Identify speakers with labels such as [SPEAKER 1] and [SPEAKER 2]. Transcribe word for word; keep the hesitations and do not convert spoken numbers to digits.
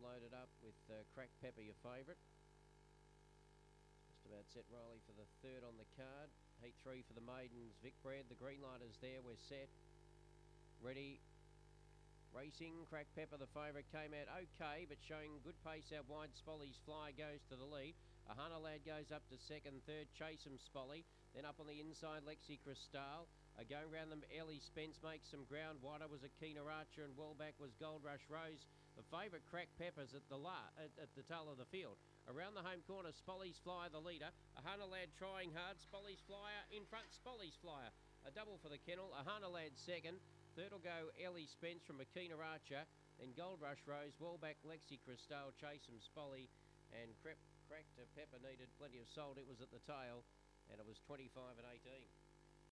[SPEAKER 1] Time loaded up with uh, Cracked Pepper, your favourite. Just about set Riley for the third on the card. Heat three for the maidens. Vic Bread, the green light is there. We're set. Ready. Racing. Cracked Pepper, the favourite, came out okay, but showing good pace out wide. Spolly's Fly goes to the lead. A Hunter Lad goes up to second. Third, Chase 'em Spolly. Then up on the inside, Lexi Cristal. Uh, going round them, Ellie Spence makes some ground. Wider was a Keener Archer, and well back was Gold Rush Rose. The favourite, Cracked Peppers, at the la at, at the tail of the field. Around the home corner, Spolly's Flyer, the leader. A Hunter Lad trying hard. Spolly's Flyer in front. Spolly's Flyer. A double for the kennel. A Hunter Lad second. Third will go Ellie Spence from a Keener Archer. Then Gold Rush Rose. Well back, Lexi Cristal. Chase 'em Spolly. And Crep, Cracked Pepper needed plenty of salt. It was at the tail. And it was twenty-five and eighteen.